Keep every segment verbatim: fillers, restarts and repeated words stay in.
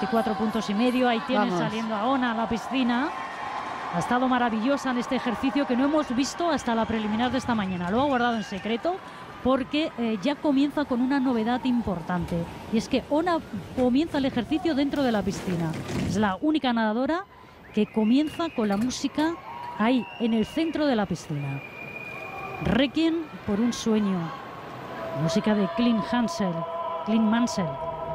veinticuatro puntos y medio. Ahí tienes Vamos. saliendo a Ona a la piscina. Ha estado maravillosa en este ejercicio que no hemos visto hasta la preliminar de esta mañana. Lo ha guardado en secreto porque eh, ya comienza con una novedad importante. Y es que Ona comienza el ejercicio dentro de la piscina. Es la única nadadora que comienza con la música ahí, en el centro de la piscina. Requiem por un sueño. Música de Clint Hansel, Clint Mansell.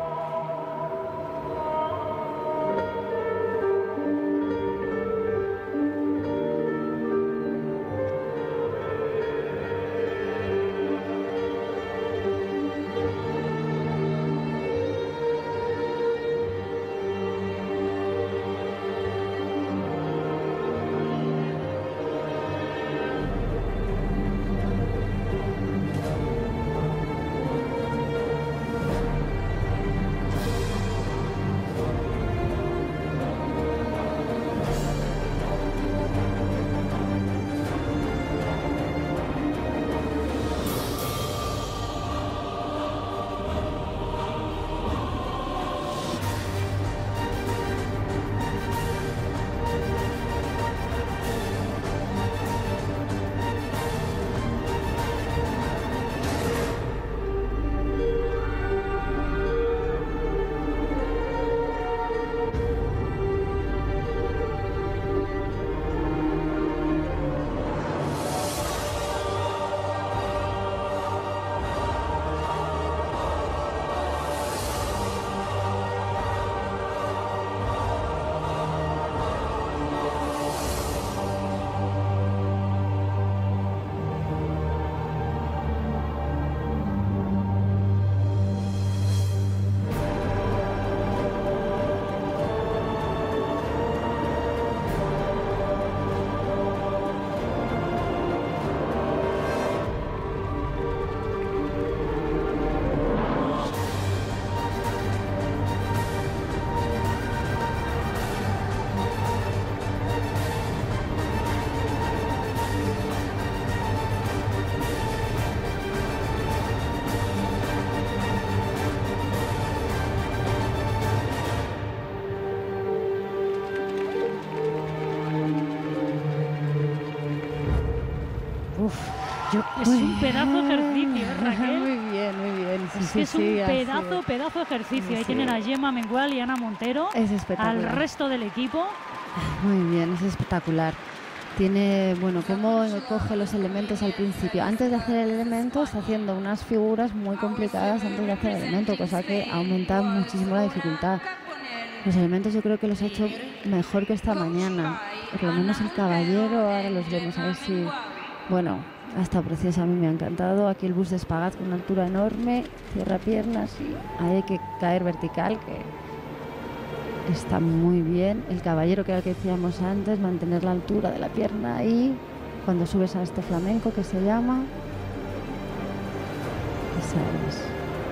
Uf, yo, es Muy un pedazo de ejercicio, ¿eh, Raquel? Muy bien, muy bien. Sí, Es sí, que es sí, un así pedazo, es. pedazo de ejercicio. Ahí Sí. tienen a Gemma Mengual y Ana Montero. Es espectacular. Al resto del equipo. Muy bien, es espectacular. Tiene, bueno, cómo coge los elementos al principio. Antes de hacer el elemento, está haciendo unas figuras muy complicadas antes de hacer el elemento, cosa que aumenta muchísimo la dificultad. Los elementos yo creo que los ha hecho mejor que esta mañana. Por lo menos el caballero, ahora los vemos, a ver si... Bueno, ha estado preciosa, a mí me ha encantado. Aquí el bus de espagat con una altura enorme, cierra piernas y ahí hay que caer vertical, que está muy bien. El caballero, que era el que decíamos antes, mantener la altura de la pierna ahí cuando subes a este flamenco que se llama. Esa es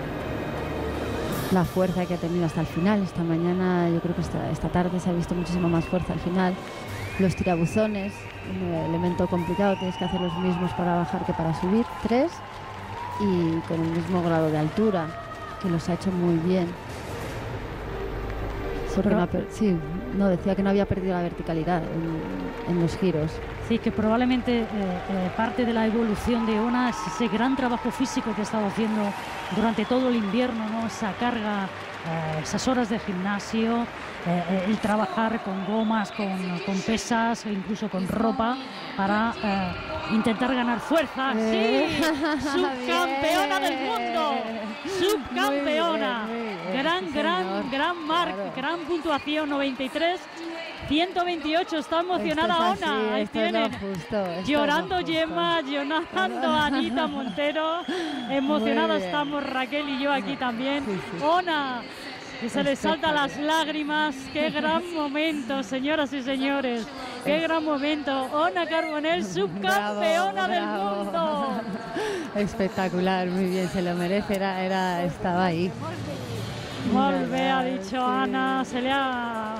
la fuerza que ha tenido hasta el final. Esta mañana, yo creo que esta, esta tarde se ha visto muchísimo más fuerza al final. Los tirabuzones, un elemento complicado, tienes que hacer los mismos para bajar que para subir, tres, y con el mismo grado de altura, que los ha hecho muy bien. Porque no, ha per- sí, no, decía que no había perdido la verticalidad en, en los giros. Sí, que probablemente eh, eh, parte de la evolución de Ona es ese gran trabajo físico que ha estado haciendo durante todo el invierno, ¿no? Esa carga, eh, esas horas de gimnasio, eh, eh, el trabajar con gomas, con, con pesas e incluso con ropa para eh, intentar ganar fuerza. Eh. ¡Sí! ¡Subcampeona del mundo! ¡Subcampeona! Muy bien, muy bien, Gran, sí, gran, señor. gran marca, Claro. gran puntuación, noventa y tres. ciento veintiocho, está emocionada Esto es así, Ona. Ahí esto es tiene. lo justo, esto es Llorando lo justo. Gemma, llorando Anita Montero. Emocionada Muy bien. estamos Raquel y yo aquí también. Sí, sí. Ona, que se le saltan las lágrimas. Qué gran momento, señoras y señores. Qué gran momento. Ona Carbonell, subcampeona Bravo, del bravo. mundo. Espectacular, muy bien, se lo merece, era, era, estaba ahí. Molt bé, ha Verdad, dicho sí. Ana, se le ha